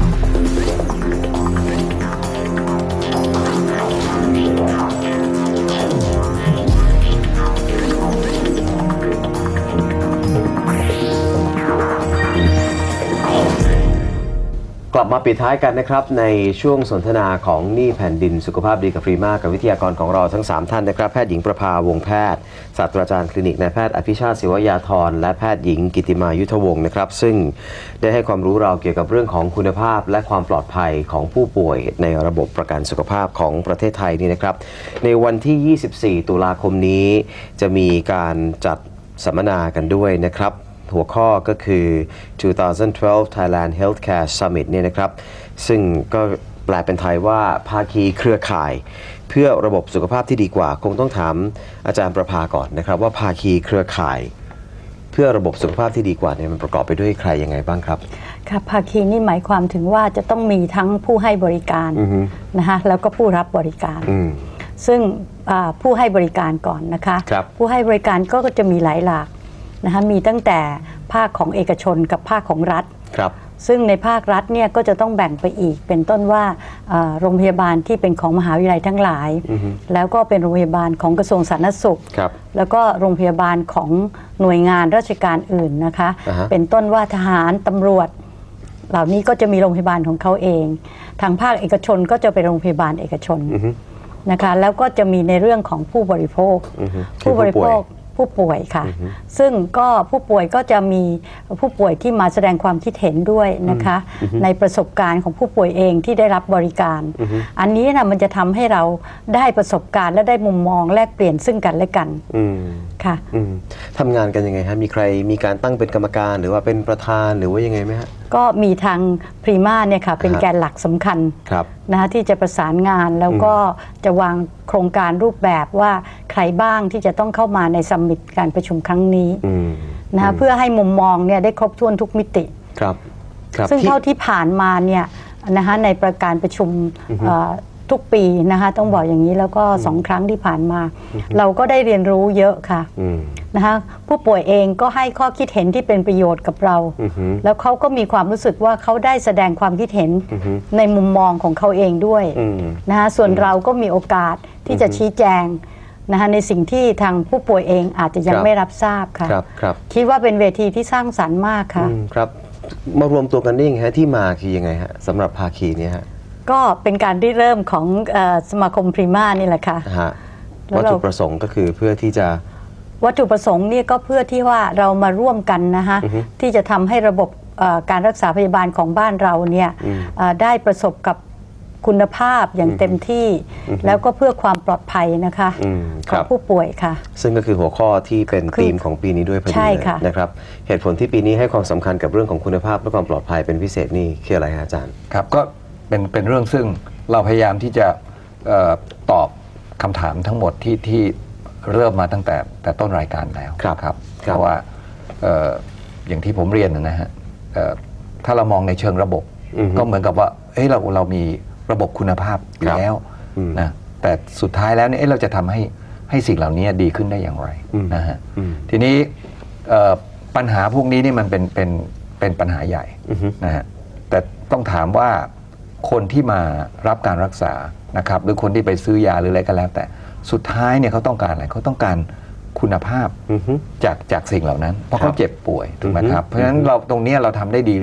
กลับมาปิดท้ายกันนะครับในช่วงสนทนาของนี่แผ่นดินสุขภาพดีกับพรีมากับวิทยากรของเราทั้ง3ท่านนะครับแพทย์หญิงประภาวงศ์แพทย์ศาสตราจารย์คลินิกนายแพทย์อภิชาติศิวยาธรและแพทย์หญิงกิติมายุทธวงศ์นะครับซึ่งได้ให้ความรู้เราเกี่ยวกับเรื่องของคุณภาพและความปลอดภัยของผู้ป่วยในระบบประกันสุขภาพของประเทศไทยนี่นะครับในวันที่24 ตุลาคมนี้จะมีการจัดสัมมนากันด้วยนะครับหัวข้อก็คือ 2012 Thailand Healthcare Summit เนี่ยนะครับซึ่งก็แปลเป็นไทยว่าภาคีเครือข่ายเพื่อระบบสุขภาพที่ดีกว่าคงต้องถามอาจารย์ประภาก่อนนะครับว่าภาคีเครือข่ายเพื่อระบบสุขภาพที่ดีกว่าเนี่ยมันประกอบไปด้วยใครยังไงบ้างครับค่ะภาคีนี่หมายความถึงว่าจะต้องมีทั้งผู้ให้บริการนะคะแล้วก็ผู้รับบริการซึ่งผู้ให้บริการก่อนนะคะผู้ให้บริการก็จะมีหลายหลากนะคะมีตั้งแต่ภาคของเอกชนกับภาคของรัฐซึ่งในภาครัฐเนี่ยก็จะต้องแบ่งไปอีกเป็นต้นว่าโรงพยาบาลที่เป็นของมหาวิทยาลัยทั้งหลายแล้วก็เป็นโรงพยาบาลของกระทรวงสาธารณสุขแล้วก็โรงพยาบาลของหน่วยงานราชการอื่นนะคะเป็นต้นว่าทหารตำรวจเหล่านี้ก็จะมีโรงพยาบาลของเขาเองทางภาคเอกชนก็จะเป็นโรงพยาบาลเอกชนนะคะแล้วก็จะมีในเรื่องของผู้บริโภคผู้บริโภคผู้ป่วยค่ะซึ่งก็ผู้ป่วยก็จะมีผู้ป่วยที่มาแสดงความคิดเห็นด้วยนะคะในประสบการณ์ของผู้ป่วยเองที่ได้รับบริการอันนี้นะมันจะทำให้เราได้ประสบการณ์และได้มุมมองแลกเปลี่ยนซึ่งกันและกันค่ะทำงานกันยังไงฮะมีใครมีการตั้งเป็นกรรมการหรือว่าเป็นประธานหรือว่ายังไงไหมฮะก็มีทางพรีมาเนี่ยค่ะเป็นแกนหลักสำคัญนะคะที่จะประสานงานแล้วก็จะวางโครงการรูปแบบว่าใครบ้างที่จะต้องเข้ามาในซัมมิตการประชุมครั้งนี้นะคะเพื่อให้มุมมองเนี่ยได้ครบถ้วนทุกมิติซึ่งเท่าที่ผ่านมาเนี่ยนะคะในการประชุมทุกปีนะคะต้องบอกอย่างนี้แล้วก็2 ครั้งที่ผ่านมาเราก็ได้เรียนรู้เยอะค่ะนะคะผู้ป่วยเองก็ให้ข้อคิดเห็นที่เป็นประโยชน์กับเราแล้วเขาก็มีความรู้สึกว่าเขาได้แสดงความคิดเห็นในมุมมองของเขาเองด้วยนะคะส่วนเราก็มีโอกาสที่จะชี้แจงนะคะในสิ่งที่ทางผู้ป่วยเองอาจจะยังไม่รับทราบค่ะคิดว่าเป็นเวทีที่สร้างสรรค์มากค่ะครับมารวมตัวกันได้ยังไงที่มาคือยังไงฮะสำหรับภาคีนี้ฮะก็เป็นการที่เริ่มของสมาคมพรีมานี่แหละค่ะวัตถุประสงค์ก็คือเพื่อที่จะวัตถุประสงค์นี่ก็เพื่อที่ว่าเรามาร่วมกันนะคะที่จะทำให้ระบบการรักษาพยาบาลของบ้านเราเนี่ยได้ประสบกับคุณภาพอย่างเต็มที่แล้วก็เพื่อความปลอดภัยนะคะของผู้ป่วยค่ะซึ่งก็คือหัวข้อที่เป็นธีมของปีนี้ด้วยพอดีนะครับเหตุผลที่ปีนี้ให้ความสำคัญกับเรื่องของคุณภาพและความปลอดภัยเป็นพิเศษนี่คืออะไรอาจารย์ครับก็เป็นเรื่องซึ่งเราพยายามที่จะตอบคำถามทั้งหมดที่เริ่มมาตั้งแต่ต้นรายการแล้วครับเพราะว่าอย่างที่ผมเรียนนะฮะถ้าเรามองในเชิงระบบก็เหมือนกับว่าเรามีระบบคุณภาพแล้วนะแต่สุดท้ายแล้วเนี่ยเราจะทำให้สิ่งเหล่านี้ดีขึ้นได้อย่างไรนะฮะทีนี้ปัญหาพวกนี้นี่มันเป็นปัญหาใหญ่นะฮะแต่ต้องถามว่าคนที่มารับการรักษานะครับหรือคนที่ไปซื้อยาหรืออะไรก็แล้วแต่สุดท้ายเนี่ยเขาต้องการอะไรเขาต้องการคุณภาพจากสิ่งเหล่านั้นเพราะเขาเจ็บป่วยถูกไหมครับเพราะฉะนั้นเราตรงนี้เราทำได้ดีหรือยัง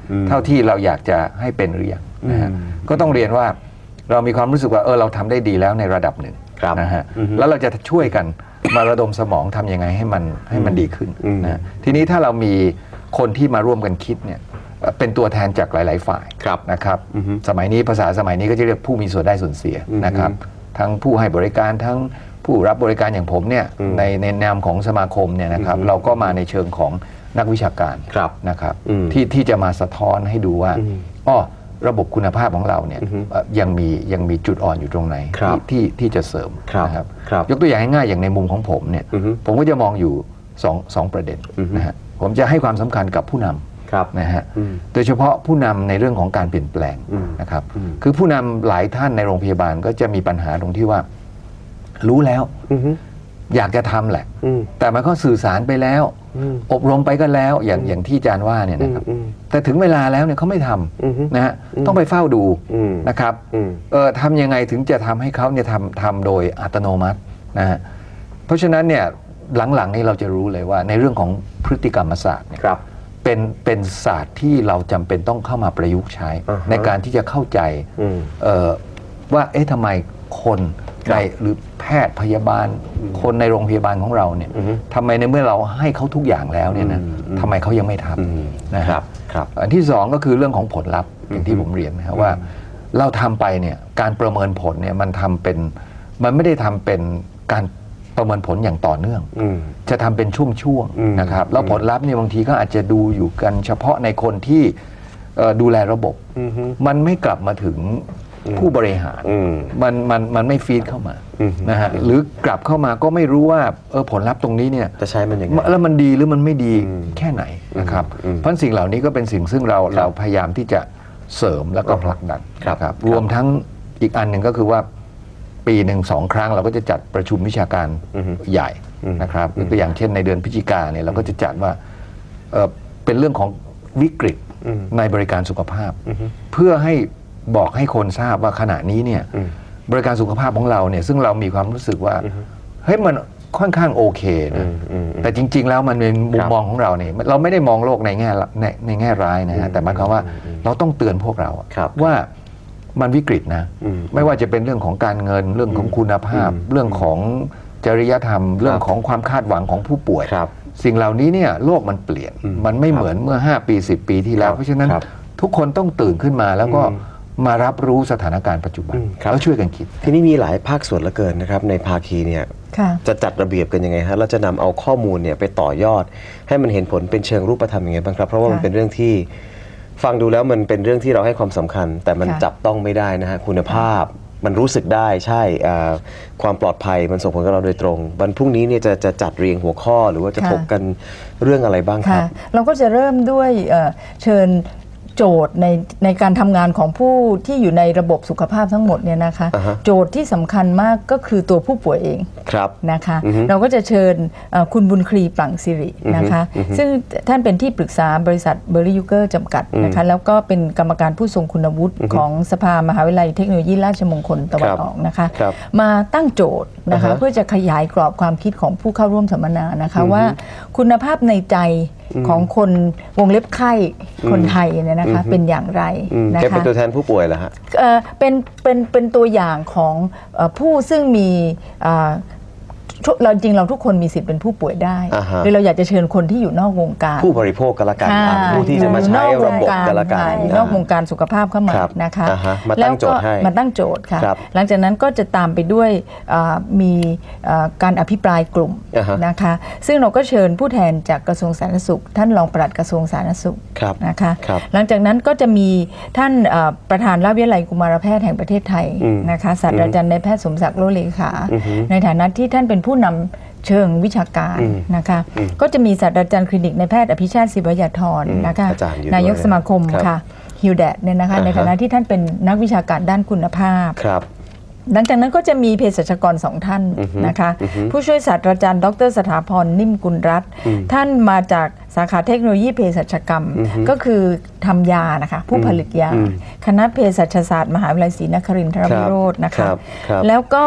เท่าที่เราอยากจะให้เป็นหรือยังนะฮะก็ต้องเรียนว่าเรามีความรู้สึกว่าเราทำได้ดีแล้วในระดับหนึ่งนะฮะแล้วเราจะช่วยกันมาระดมสมองทำยังไงให้มันดีขึ้นนะทีนี้ถ้าเรามีคนที่มาร่วมกันคิดเนี่ยเป็นตัวแทนจากหลายๆฝ่ายนะครับสมัยนี้ภาษาสมัยนี้ก็จะเรียกผู้มีส่วนได้ส่วนเสียนะครับทั้งผู้ให้บริการทั้งผู้รับบริการอย่างผมเนี่ยในนามของสมาคมเนี่ยนะครับเราก็มาในเชิงของนักวิชาการนะครับที่จะมาสะท้อนให้ดูว่าระบบคุณภาพของเราเนี่ยยังมีจุดอ่อนอยู่ตรงไหนที่จะเสริมนะครับยกตัวอย่างง่ายๆอย่างในมุมของผมเนี่ยผมก็จะมองอยู่สองประเด็นนะฮะผมจะให้ความสำคัญกับผู้นำนะฮะโดยเฉพาะผู้นำในเรื่องของการเปลี่ยนแปลงนะครับคือผู้นำหลายท่านในโรงพยาบาลก็จะมีปัญหาตรงที่ว่ารู้แล้วอยากจะทำแหละแต่มันก็สื่อสารไปแล้วอบรมไปก็แล้วอย่างที่อาจารย์ว่าเนี่ยนะครับแต่ถึงเวลาแล้วเนี่ยเขาไม่ทำนะฮะต้องไปเฝ้าดูนะครับทำยังไงถึงจะทำให้เขาเนี่ยทำโดยอัตโนมัตินะฮะเพราะฉะนั้นเนี่ยหลังๆนี้เราจะรู้เลยว่าในเรื่องของพฤติกรรมศาสตร์เนี่ยเป็นศาสตร์ที่เราจำเป็นต้องเข้ามาประยุกต์ใช้ในการที่จะเข้าใจว่าทำไมคนหรือแพทย์พยาบาลคนในโรงพยาบาลของเราเนี่ยทำไมในเมื่อเราให้เขาทุกอย่างแล้วเนี่ยนะทำไมเขายังไม่ทำนะครับอันที่สองก็คือเรื่องของผลลัพธ์อย่างที่ผมเรียนนะครับว่าเราทำไปเนี่ยการประเมินผลเนี่ยมันไม่ได้ทำเป็นการประเมินผลอย่างต่อเนื่องจะทำเป็นช่วงๆนะครับแล้วผลลัพธ์เนี่ยบางทีก็อาจจะดูอยู่กันเฉพาะในคนที่ดูแลระบบมันไม่กลับมาถึงผู้บริหารมันไม่ฟีดเข้ามานะฮะหรือกลับเข้ามาก็ไม่รู้ว่าผลลัพธ์ตรงนี้เนี่ยจะใช้มันอย่างไรแล้วมันดีหรือมันไม่ดีแค่ไหนนะครับเพราะสิ่งเหล่านี้ก็เป็นสิ่งซึ่งเราพยายามที่จะเสริมแล้วก็ผลักดันครับรวมทั้งอีกอันหนึ่งก็คือว่าปีหนึ่ง2 ครั้งเราก็จะจัดประชุมวิชาการใหญ่นะครับตัวอย่างเช่นในเดือนพฤศจิกายนเนี่ยเราก็จะจัดว่าเป็นเรื่องของวิกฤตในบริการสุขภาพเพื่อให้บอกให้คนทราบว่าขณะนี้เนี่ยบริการสุขภาพของเราเนี่ยซึ่งเรามีความรู้สึกว่าเฮ้ยมันค่อนข้างโอเคนะแต่จริงๆแล้วมันเป็นมุมมองของเราเนี่ยเราไม่ได้มองโลกในแง่ร้ายนะฮะแต่หมายความว่าเราต้องเตือนพวกเราว่ามันวิกฤตนะไม่ว่าจะเป็นเรื่องของการเงินเรื่องของคุณภาพเรื่องของจริยธรรมเรื่องของความคาดหวังของผู้ป่วยสิ่งเหล่านี้เนี่ยโลกมันเปลี่ยนมันไม่เหมือนเมื่อ5 ปี 10 ปีที่แล้วเพราะฉะนั้นทุกคนต้องตื่นขึ้นมาแล้วก็มารับรู้สถานการณ์ปัจจุบันแล้วช่วยกันคิดทีนี้มีหลายภาคส่วนเหลือเกินนะครับในภาคีเนี่ยจะจัดระเบียบกันยังไงฮะเราจะนำเอาข้อมูลเนี่ยไปต่อยอดให้มันเห็นผลเป็นเชิงรูปธรรมยังไงบ้างครับเพราะว่ามันเป็นเรื่องที่ฟังดูแล้วมันเป็นเรื่องที่เราให้ความสำคัญแต่มันจับต้องไม่ได้นะฮะคุณภาพมันรู้สึกได้ใช่ความปลอดภัยมันส่งผลกับเราโดยตรงวันพรุ่งนี้เนี่ยจะจัดเรียงหัวข้อหรือว่าจะถกกันเรื่องอะไรบ้างครับเราก็จะเริ่มด้วยเชิญโจทย์ในการทำงานของผู้ที่อยู่ในระบบสุขภาพทั้งหมดเนี่ยนะคะโจทย์ที่สำคัญมากก็คือตัวผู้ป่วยเองนะคะเราก็จะเชิญคุณบุญคลีปลั่งสิรินะคะซึ่งท่านเป็นที่ปรึกษาบริษัทเบอร์รี่ยูเกอร์จำกัดนะคะแล้วก็เป็นกรรมการผู้ทรงคุณวุฒิของสภามหาวิทยาลัยเทคโนโลยีราชมงคลตะวันออกนะคะมาตั้งโจทย์นะคะเพื่อจะขยายกรอบความคิดของผู้เข้าร่วมสัมมนานะคะว่าคุณภาพในใจของคนวงเล็บไข้คนไทยเนี่ยนะคะเป็นอย่างไรนะคะเป็นตัวแทนผู้ป่วยเหรอฮะเป็นตัวอย่างของผู้ซึ่งมีเราจริงเราทุกคนมีสิทธิ์เป็นผู้ป่วยได้หรือเราอยากจะเชิญคนที่อยู่นอกวงการผู้บริโภคก็แล้วกันผู้ที่จะมาใช้ระบบก็แล้วกันนอกวงการสุขภาพเข้ามานะคะมาตั้งโจทย์ให้มาตั้งโจทย์ค่ะหลังจากนั้นก็จะตามไปด้วยมีการอภิปรายกลุ่มนะคะซึ่งเราก็เชิญผู้แทนจากกระทรวงสาธารณสุขท่านรองปลัดกระทรวงสาธารณสุขนะคะหลังจากนั้นก็จะมีท่านประธานราชวิทยาลัยกุมารแพทย์แห่งประเทศไทยนะคะศาสตราจารย์นายแพทย์สมศักดิ์โลเลขาในฐานะที่ท่านเป็นผู้นำเชิงวิชาการนะคะก็จะมีศาสตราจารย์คลินิกในแพทย์อภิชาติศิวยาธรนะคะนายกสมาคมค่ะฮิวแดดเนี่ยนะคะในฐานะที่ท่านเป็นนักวิชาการด้านคุณภาพหลังจากนั้นก็จะมีเภสัชกร2 ท่านนะคะผู้ช่วยศาสตราจารย์ดร.สถาพรนิ่มกุลรัตน์ท่านมาจากสาขาเทคโนโลยีเภสัชกรรมก็คือทำยานะคะผู้ผลิตยาคณะเภสัชศาสตร์มหาวิทยาลัยศรีนครินทรวิโรจน์นะคะแล้วก็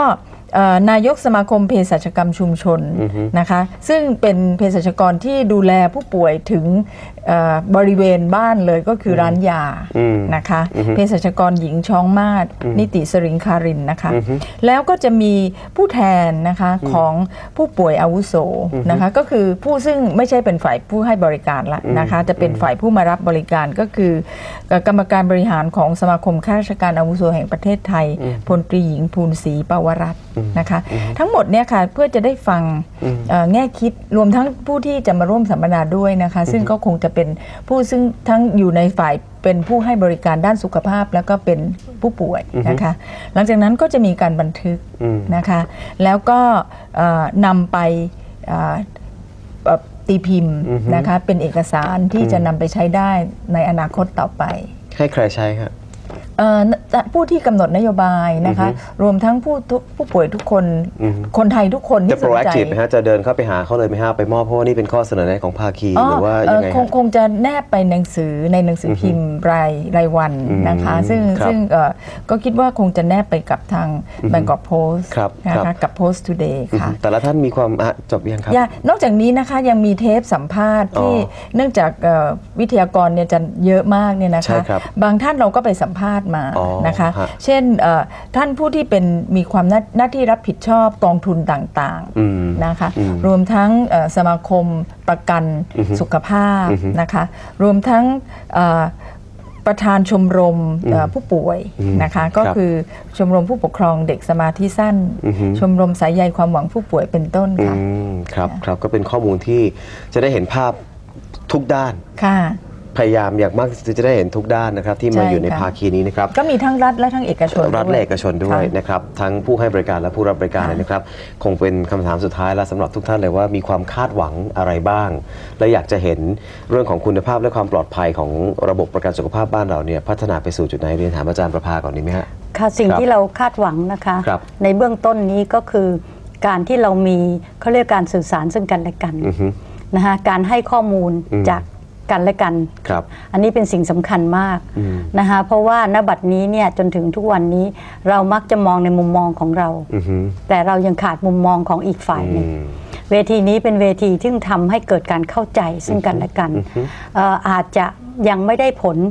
นายกสมาคมเภสัชกรรมชุมชนนะคะซึ่งเป็นเภสัชกรที่ดูแลผู้ป่วยถึงบริเวณบ้านเลยก็คือร้านยานะคะเภสัชกรหญิงช้องมาศนิติสริงคารินนะคะแล้วก็จะมีผู้แทนนะคะของผู้ป่วยอาวุโสนะคะก็คือผู้ซึ่งไม่ใช่เป็นฝ่ายผู้ให้บริการละนะคะจะเป็นฝ่ายผู้มารับบริการก็คือกรรมการบริหารของสมาคมข้าราชการอาวุโสแห่งประเทศไทยพลตรีหญิงภูลศรีปวรัตน์นะคะทั้งหมดเนี่ยค่ะเพื่อจะได้ฟังแง่คิดรวมทั้งผู้ที่จะมาร่วมสัมมนาด้วยนะคะซึ่งก็คงจะเป็นผู้ซึ่งทั้งอยู่ในฝ่ายเป็นผู้ให้บริการด้านสุขภาพแล้วก็เป็นผู้ป่วยนะคะหลังจากนั้นก็จะมีการบันทึกนะคะแล้วก็นำไปตีพิมพ์นะคะเป็นเอกสารที่จะนำไปใช้ได้ในอนาคตต่อไปให้ใครใช้ครับผู้ที่กำหนดนโยบายนะคะรวมทั้งผู้ป่วยทุกคนคนไทยทุกคนที่สนใจจะ proactive ไหมฮะจะเดินเข้าไปหาเขาเลยไหมฮะไปมอบเพราะว่านี่เป็นข้อเสนอแนะของภาคีหรือว่ายังไงคงจะแนบไปในหนังสือพิมพ์รายวันนะคะซึ่งก็คิดว่าคงจะแนบไปกับทาง Bangkok Post นะคะกับ Post Today ค่ะแต่ละท่านมีความจบยังครับนอกจากนี้นะคะยังมีเทปสัมภาษณ์ที่เนื่องจากวิทยากรเนี่ยจะเยอะมากเนี่ยนะคะบางท่านเราก็ไปสัมภาษณ์มานะคะเช่นท่านผู้ที่เป็นมีความหน้าที่รับผิดชอบกองทุนต่างๆนะคะรวมทั้งสมาคมประกันสุขภาพนะคะรวมทั้งประธานชมรมผู้ป่วยนะคะก็คือชมรมผู้ปกครองเด็กสมาธิสั้นชมรมสายใยความหวังผู้ป่วยเป็นต้นค่ะครับก็เป็นข้อมูลที่จะได้เห็นภาพทุกด้านค่ะพยายามอย่างมากจะได้เห็นทุกด้านนะครับที่มาอยู่ในภาคีนี้นะครับก็มีทั้งรัฐและทั้งเอกชนรัฐและเอกชนด้วยนะครับทั้งผู้ให้บริการและผู้รับบริการเลยนะครับคงเป็นคำถามสุดท้ายและสำหรับทุกท่านเลยว่ามีความคาดหวังอะไรบ้างและอยากจะเห็นเรื่องของคุณภาพและความปลอดภัยของระบบประกันสุขภาพบ้านเราเนี่ยพัฒนาไปสู่จุดไหนเรียนถามอาจารย์ประภาก่อนดีไหมฮะค่ะสิ่งที่เราคาดหวังนะคะในเบื้องต้นนี้ก็คือการที่เรามีเขาเรียกการสื่อสารซึ่งกันและกันนะคะการให้ข้อมูลจากกันและกันอันนี้เป็นสิ่งสำคัญมากนะคะเพราะว่าณบัดนี้เนี่ยจนถึงทุกวันนี้เรามักจะมองในมุมมองของเราแต่เรายังขาดมุมมองของอีกฝ่ายหนึ่งเวทีนี้เป็นเวทีที่ทำให้เกิดการเข้าใจซึ่งกันและกันอาจจะยังไม่ได้ผล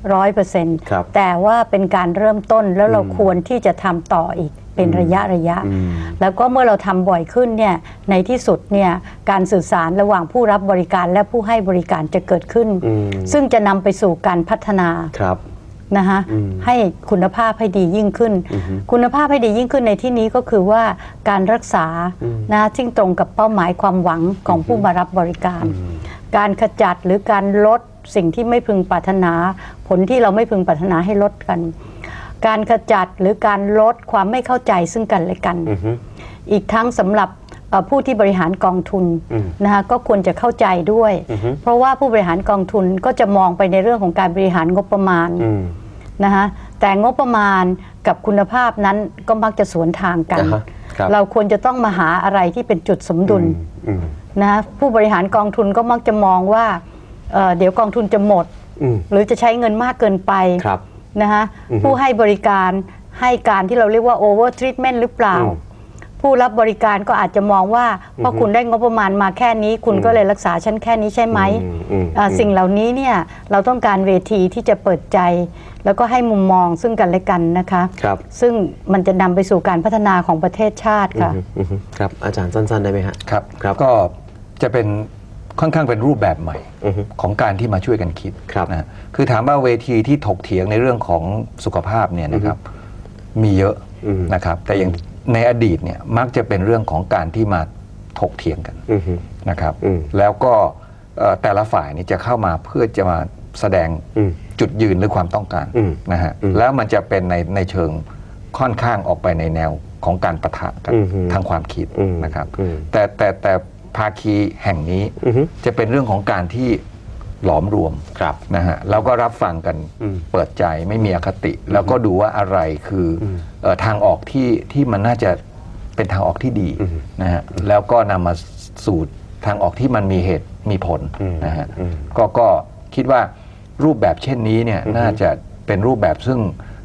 100%แต่ว่าเป็นการเริ่มต้นแล้วเราควรที่จะทำต่ออีกเป็นระยะแล้วก็เมื่อเราทำบ่อยขึ้นเนี่ยในที่สุดเนี่ยการสื่อสารระหว่างผู้รับบริการและผู้ให้บริการจะเกิดขึ้นซึ่งจะนำไปสู่การพัฒนานะคะให้คุณภาพให้ดียิ่งขึ้นคุณภาพให้ดียิ่งขึ้นในที่นี้ก็คือว่าการรักษานะที่ตรงกับเป้าหมายความหวังของผู้มารับบริการการขจัดหรือการลดสิ่งที่ไม่พึงปรารถนาผลที่เราไม่พึงปรารถนาให้ลดกันการขจัดหรือการลดความไม่เข้าใจซึ่งกันและกันอีกทั้งสำหรับผู้ที่บริหารกองทุนนะคะก็ควรจะเข้าใจด้วยเพราะว่าผู้บริหารกองทุนก็จะมองไปในเรื่องของการบริหารงบประมาณนะคะแต่งบประมาณกับคุณภาพนั้นก็มักจะสวนทางกันเราควรจะต้องมาหาอะไรที่เป็นจุดสมดุลนะผู้บริหารกองทุนก็มักจะมองว่าเดี๋ยวกองทุนจะหมดหรือจะใช้เงินมากเกินไปนะคะผู้ให้บริการให้การที่เราเรียกว่า over treatment หรือเปล่าผู้รับบริการก็อาจจะมองว่าเพราะคุณได้งบประมาณมาแค่นี้คุณก็เลยรักษาฉันแค่นี้ใช่ไหมสิ่งเหล่านี้เนี่ยเราต้องการเวทีที่จะเปิดใจแล้วก็ให้มุมมองซึ่งกันและกันนะคะซึ่งมันจะนำไปสู่การพัฒนาของประเทศชาติค่ะครับอาจารย์สั้นๆได้ไหมฮะครับก็จะเป็นค่อนข้างเป็นรูปแบบใหม่ของการที่มาช่วยกันคิดนะคือถามว่าเวทีที่ถกเถียงในเรื่องของสุขภาพเนี่ยนะครับมีเยอะนะครับแต่อย่างในอดีตเนี่ยมักจะเป็นเรื่องของการที่มาถกเถียงกันนะครับแล้วก็แต่ละฝ่ายนี่จะเข้ามาเพื่อจะมาแสดงจุดยืนหรือความต้องการนะฮะแล้วมันจะเป็นในเชิงค่อนข้างออกไปในแนวของการปะทะกันทางความคิดนะครับแต่ภาคีแห่งนี้จะเป็นเรื่องของการที่หลอมรวมนะฮะแล้วก็รับฟังกันเปิดใจไม่มีอคติแล้วก็ดูว่าอะไรคือทางออกที่มันน่าจะเป็นทางออกที่ดีนะฮะแล้วก็นำมาสู่ทางออกที่มันมีเหตุมีผลนะฮะก็คิดว่ารูปแบบเช่นนี้เนี่ยน่าจะเป็นรูปแบบ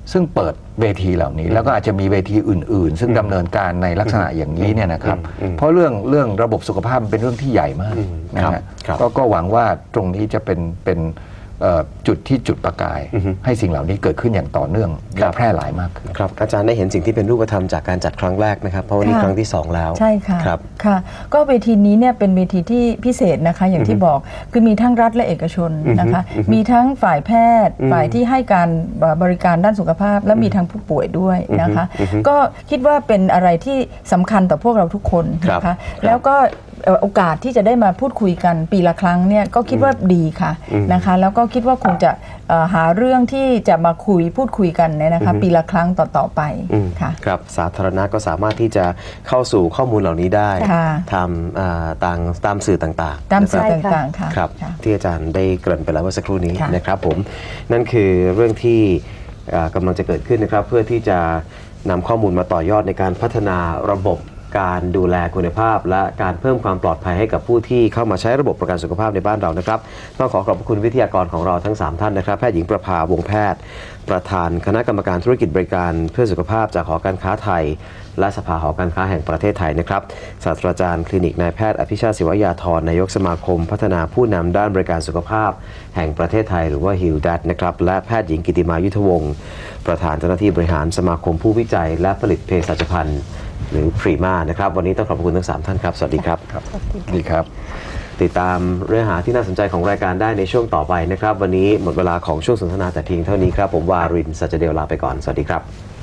ซึ่งเปิดเวทีเหล่านี้แล้วก็อาจจะมีเวทีอื่นๆ ซึ่งดำเนินการในลักษณะอย่างนี้เนี่ยนะครับเพราะเรื่องระบบสุขภาพเป็นเรื่องที่ใหญ่มากนะฮะก็หวังว่าตรงนี้จะเป็นจุดที่จุดประกายให้สิ่งเหล่านี้เกิดขึ้นอย่างต่อเนื่องและแพร่หลายมากขึ้นครับอาจารย์ได้เห็นสิ่งที่เป็นรูปธรรมจากการจัดครั้งแรกนะครับเพราะวันนี้ครั้งที่2แล้วใช่ค่ะครับค่ะก็เวทีนี้เนี่ยเป็นเวทีที่พิเศษนะคะอย่างที่บอกคือมีทั้งรัฐและเอกชนนะคะมีทั้งฝ่ายแพทย์ฝ่ายที่ให้การบริการด้านสุขภาพและมีทั้งผู้ป่วยด้วยนะคะก็คิดว่าเป็นอะไรที่สำคัญต่อพวกเราทุกคนนะคะแล้วก็โอกาสที่จะได้มาพูดคุยกันปีละครั้งเนี่ยก็คิดว่าดีค่ะนะคะแล้วก็คิดว่าคงจะหาเรื่องที่จะมาพูดคุยกันเนี่ยนะคะปีละครั้งต่อไปค่ะครับสาธารณะก็สามารถที่จะเข้าสู่ข้อมูลเหล่านี้ได้ตามสื่อต่างๆตามสื่อต่างๆค่ะครับที่อาจารย์ได้เกริ่นไปแล้วเมื่อสักครู่นี้นะครับผมนั่นคือเรื่องที่กำลังจะเกิดขึ้นนะครับเพื่อที่จะนำข้อมูลมาต่อยอดในการพัฒนาระบบการดูแลคุณภาพและการเพิ่มความปลอดภัยให้กับผู้ที่เข้ามาใช้ระบบประกันสุขภาพในบ้านเรานะครับต้องขอบคุณวิทยากรของเราทั้ง3ท่านนะครับแพทย์หญิงประภาวงศ์แพทย์ประธานคณะกรรมการธุรกิจบริการเพื่อสุขภาพจากหอการค้าไทยและสภาหอการค้าแห่งประเทศไทยนะครับศาสตราจารย์คลินิกนายแพทย์อภิชาติศิวยาธรนายกสมาคมพัฒนาผู้นำด้านบริการสุขภาพแห่งประเทศไทยหรือว่าฮิลดัตนะครับและแพทย์หญิงกิติมายุทธวงศ์ประธานเจ้าหน้าที่บริหารสมาคมผู้วิจัยและผลิตเภสัชภัณฑ์หรือพรีมานะครับวันนี้ต้องขอบคุณทั้ง3ท่านครับสวัสดีครับสวัสดีครับติดตามเรื่องหาที่น่าสนใจของรายการได้ในช่วงต่อไปนะครับวันนี้หมดเวลาของช่วงสนทนาแต่เพียงเท่านี้ครับผมวารินทร์ สัจเดลลาไปก่อนสวัสดีครับ